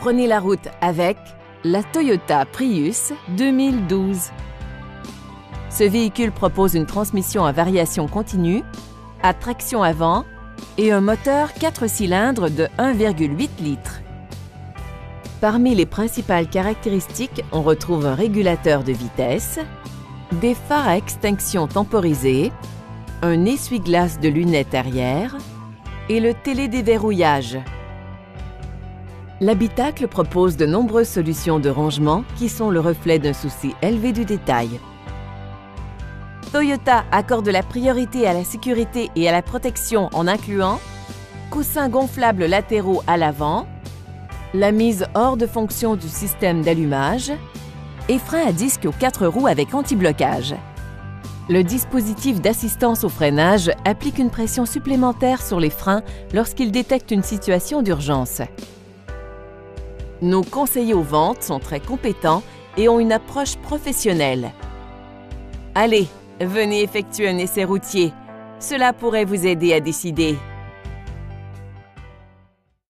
Prenez la route avec la Toyota Prius 2012. Ce véhicule propose une transmission à variation continue, à traction avant et un moteur 4 cylindres de 1,8 litres. Parmi les principales caractéristiques, on retrouve un régulateur de vitesse, des phares à extinction temporisés, un essuie-glace de lunettes arrière et le télédéverrouillage. L'habitacle propose de nombreuses solutions de rangement qui sont le reflet d'un souci élevé du détail. Toyota accorde la priorité à la sécurité et à la protection en incluant coussins gonflables latéraux à l'avant, la mise hors de fonction du système d'allumage et frein à disque aux 4 roues avec anti-blocage. Le dispositif d'assistance au freinage applique une pression supplémentaire sur les freins lorsqu'il détecte une situation d'urgence. Nos conseillers aux ventes sont très compétents et ont une approche professionnelle. Allez, venez effectuer un essai routier. Cela pourrait vous aider à décider.